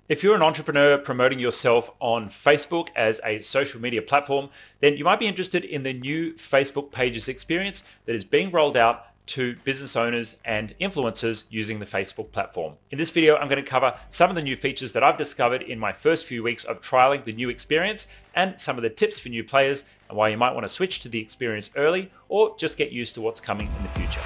If you're an entrepreneur promoting yourself on Facebook as a social media platform, then you might be interested in the new Facebook Pages experience that is being rolled out to business owners and influencers using the Facebook platform. In this video, I'm going to cover some of the new features that I've discovered in my first few weeks of trialing the new experience and some of the tips for new players and why you might want to switch to the experience early or just get used to what's coming in the future.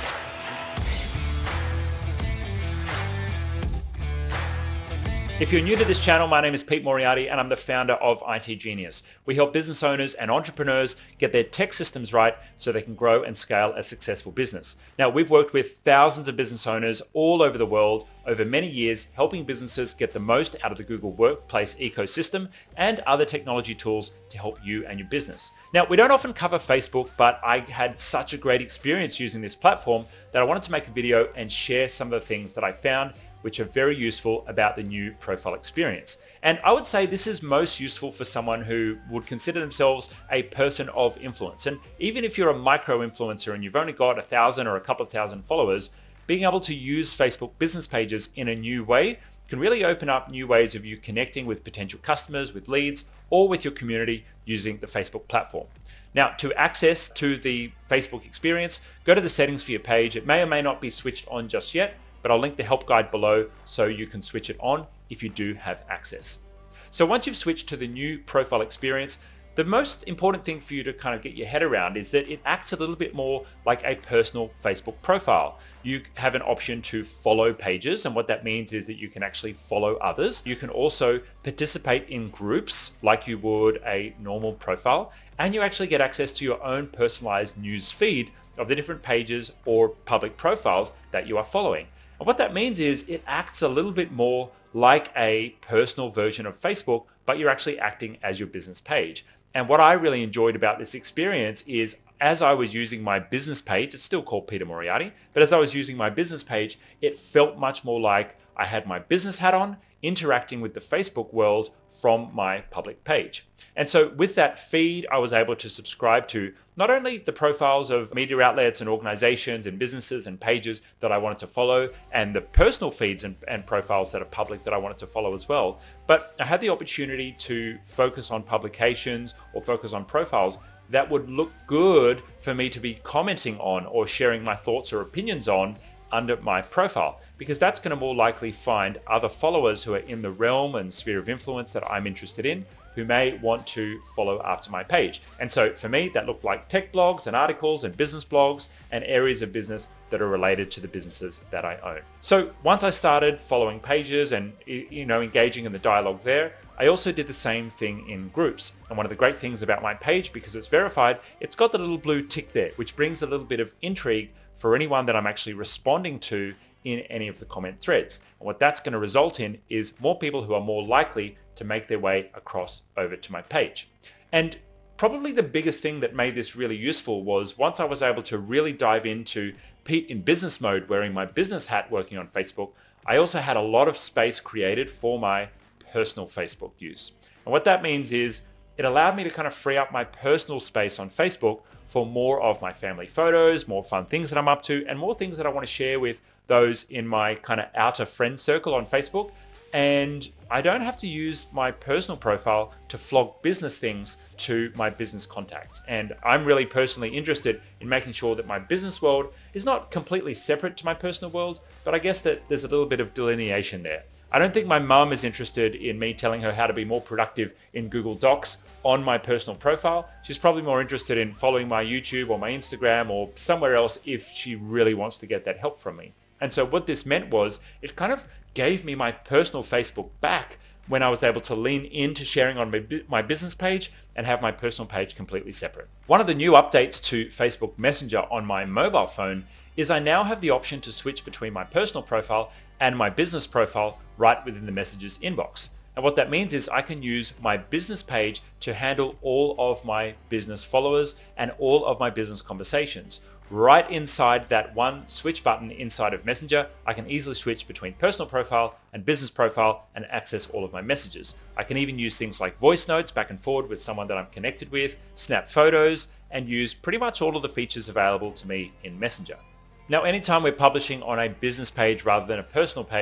If you're new to this channel, my name is Pete Moriarty and I'm the founder of itGenius. We help business owners and entrepreneurs get their tech systems right so they can grow and scale a successful business. Now, we've worked with thousands of business owners all over the world over many years, helping businesses get the most out of the Google Workplace ecosystem and other technology tools to help you and your business. Now, we don't often cover Facebook, but I had such a great experience using this platform that I wanted to make a video and share some of the things that I found which are very useful about the new profile experience. And I would say this is most useful for someone who would consider themselves a person of influence. And even if you're a micro influencer and you've only got 1,000 or a couple of thousand followers, being able to use Facebook business pages in a new way can really open up new ways of you connecting with potential customers, with leads, or with your community using the Facebook platform. Now, to access to the Facebook experience, go to the settings for your page. It may or may not be switched on just yet, but I'll link the help guide below so you can switch it on if you do have access. So once you've switched to the new profile experience, the most important thing for you to kind of get your head around is that it acts a little bit more like a personal Facebook profile. You have an option to follow pages, and what that means is that you can actually follow others. You can also participate in groups like you would a normal profile, and you actually get access to your own personalized news feed of the different pages or public profiles that you are following. And what that means is it acts a little bit more like a personal version of Facebook, but you're actually acting as your business page. And what I really enjoyed about this experience is as I was using my business page, it's still called Peter Moriarty, but as I was using my business page, it felt much more like I had my business hat on, interacting with the Facebook world from my public page. And so with that feed, I was able to subscribe to not only the profiles of media outlets and organizations and businesses and pages that I wanted to follow, and the personal feeds and profiles that are public that I wanted to follow as well, but I had the opportunity to focus on publications or focus on profiles that would look good for me to be commenting on or sharing my thoughts or opinions on under my profile, because that's going to more likely find other followers who are in the realm and sphere of influence that I'm interested in, who may want to follow after my page. And so for me, that looked like tech blogs and articles and business blogs and areas of business that are related to the businesses that I own. So once I started following pages and engaging in the dialogue there, I also did the same thing in groups. And one of the great things about my page, because it's verified, it's got the little blue tick there, which brings a little bit of intrigue for anyone that I'm actually responding to in any of the comment threads. And what that's going to result in is more people who are more likely to make their way across over to my page. And probably the biggest thing that made this really useful was once I was able to really dive into Pete in business mode, wearing my business hat working on Facebook, I also had a lot of space created for my personal Facebook use. And what that means is it allowed me to kind of free up my personal space on Facebook for more of my family photos, more fun things that I'm up to, and more things that I want to share with those in my kind of outer friend circle on Facebook. And I don't have to use my personal profile to flog business things to my business contacts. And I'm really personally interested in making sure that my business world is not completely separate to my personal world, but I guess that there's a little bit of delineation there. I don't think my mum is interested in me telling her how to be more productive in Google Docs on my personal profile. She's probably more interested in following my YouTube or my Instagram or somewhere else if she really wants to get that help from me. And so what this meant was it kind of gave me my personal Facebook back when I was able to lean into sharing on my business page and have my personal page completely separate. One of the new updates to Facebook Messenger on my mobile phone is I now have the option to switch between my personal profile and my business profile right within the messages inbox. And what that means is I can use my business page to handle all of my business followers and all of my business conversations. Right inside that one switch button inside of Messenger, I can easily switch between personal profile and business profile and access all of my messages. I can even use things like voice notes back and forward with someone that I'm connected with, snap photos, and use pretty much all of the features available to me in Messenger. Now, anytime we're publishing on a business page rather than a personal page,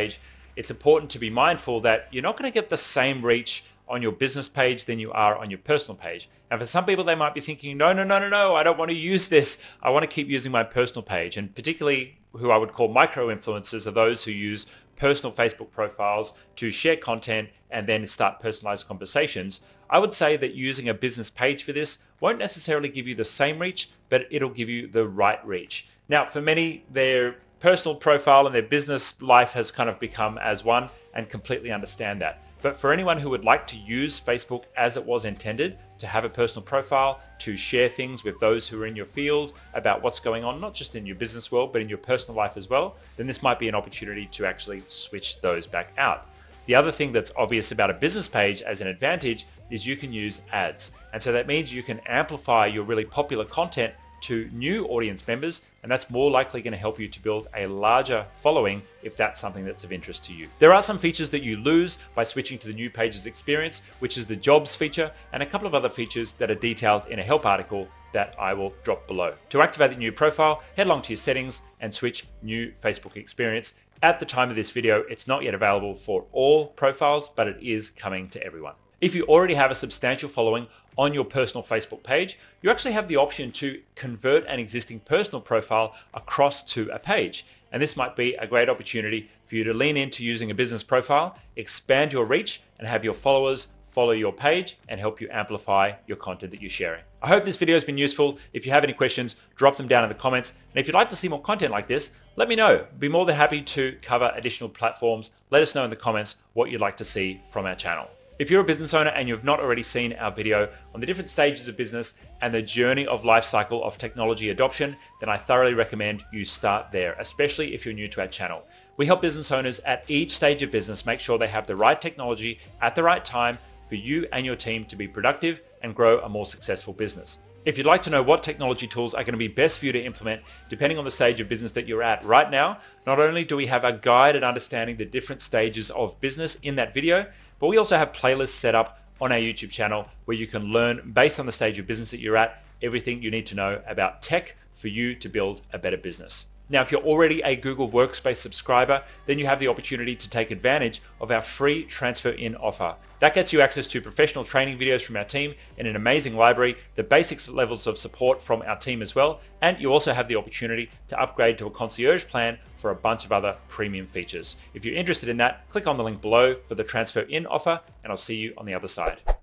it's important to be mindful that you're not going to get the same reach on your business page than you are on your personal page. And for some people, they might be thinking, no, I don't want to use this. I want to keep using my personal page. And particularly who I would call micro influencers are those who use personal Facebook profiles to share content and then start personalized conversations. I would say that using a business page for this won't necessarily give you the same reach, but it'll give you the right reach. Now, for many, their personal profile and their business life has kind of become as one, and completely understand that. But for anyone who would like to use Facebook as it was intended, to have a personal profile, to share things with those who are in your field about what's going on, not just in your business world, but in your personal life as well, then this might be an opportunity to actually switch those back out. The other thing that's obvious about a business page as an advantage is you can use ads. And so that means you can amplify your really popular content to new audience members, and that's more likely going to help you to build a larger following if that's something that's of interest to you. There are some features that you lose by switching to the new pages experience, which is the jobs feature, and a couple of other features that are detailed in a help article that I will drop below. To activate the new profile, head along to your settings and switch new Facebook experience. At the time of this video, it's not yet available for all profiles, but it is coming to everyone. If you already have a substantial following on your personal Facebook page, you actually have the option to convert an existing personal profile across to a page. And this might be a great opportunity for you to lean into using a business profile, expand your reach, and have your followers follow your page and help you amplify your content that you're sharing. I hope this video has been useful. If you have any questions, drop them down in the comments. And if you'd like to see more content like this, let me know. I'd be more than happy to cover additional platforms. Let us know in the comments what you'd like to see from our channel. If you're a business owner and you've not already seen our video on the different stages of business and the journey of life cycle of technology adoption, then I thoroughly recommend you start there, especially if you're new to our channel. We help business owners at each stage of business make sure they have the right technology at the right time for you and your team to be productive and grow a more successful business. If you'd like to know what technology tools are going to be best for you to implement depending on the stage of business that you're at right now, not only do we have a guide at understanding the different stages of business in that video, but we also have playlists set up on our YouTube channel where you can learn, based on the stage of business that you're at, everything you need to know about tech for you to build a better business. Now, if you're already a Google Workspace subscriber, then you have the opportunity to take advantage of our free transfer in offer. That gets you access to professional training videos from our team in an amazing library, the basics levels of support from our team as well, and you also have the opportunity to upgrade to a concierge plan for a bunch of other premium features. If you're interested in that, click on the link below for the transfer in offer, and I'll see you on the other side.